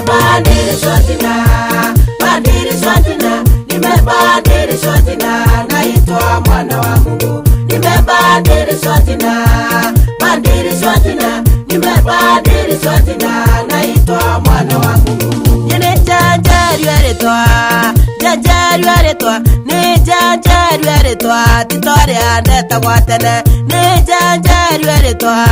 Nimebadilishwa jina, badilishwa jina, nimebadilishwa jina, naitwa mwana wa Mungu. Nimebadilishwa jina, badilishwa jina, nimebadilishwa jina, naitwa mwana wa Mungu. Ni jajarueretwa, ni jajarueretwa, titore andeta watene. Ni jajarueretwa,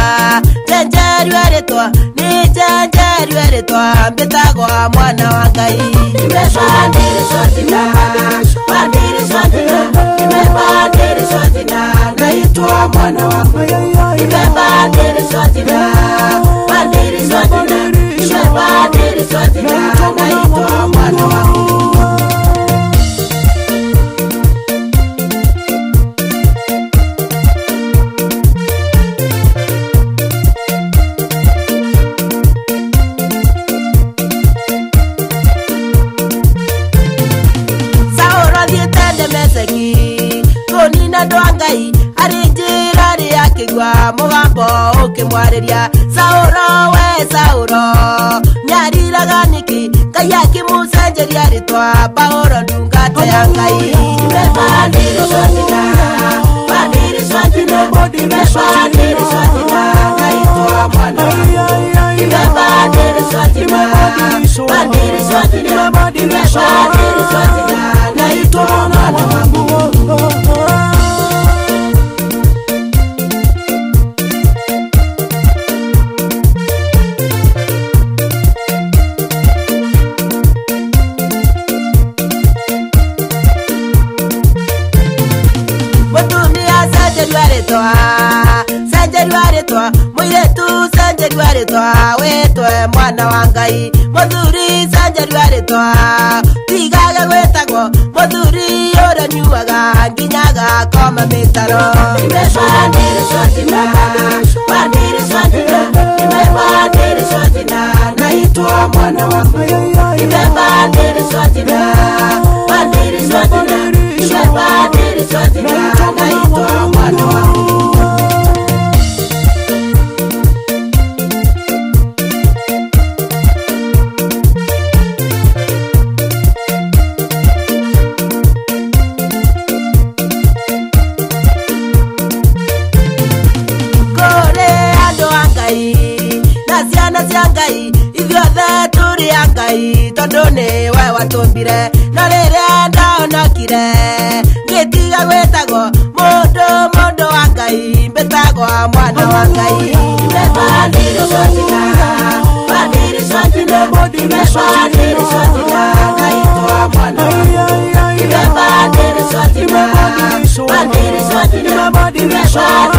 ni jajarueretwa, mbetagwa mwana wa Ngai. Nimebadilishwa jina, badilishwa jina, nimebadilishwa jina, naitwa mwana wa Mungu. Nimebadilishwa jina, badilishwa jina, nimebadilishwa jina, naitwa mwana wa Mungu. Konina dwangai arinjira ri akigwa mugambo ukimwariria Sauro we Sauro nyariraga niki kayaki musenjeria ritwa Paulo ndungata ya Ngai. Nimebadilishwa jina, badilishwa jina, nimebadilishwa jina, naitwa mwana wa Mungu. Nimebadilishwa jina, badilishwa jina, nimebadilishwa jina, naitwa mwana wa Mungu. Sanjeruaretwa, muiretu sanjeruaretwa, wetwe mwana wa Ngai. Muthuri sanjeruaretwa, tigaga gwetagwo muthuri uranyuaga nginyaga koma mitaro. Nimebadilishwa jina, badilishwa jina, nimebadilishwa jina, naitwa mwana wa Mungu. Nimebadilishwa jina, badilishwa jina, nimebadilishwa jina, naitwa mwana wa Mungu. Ngai ithuothe turi a Ngai tondu ni we watumbire na riria ndaonokire ngitiga gwetagwo mundu wa Ngai mbetagwa mwana wa Ngai. Nimebadilishwa jina, badilishwa jina, nimebadilishwa jina, naitwa mwana wa Mungu. Nimebadilishwa jina, badilishwa jina, nimebadilishwa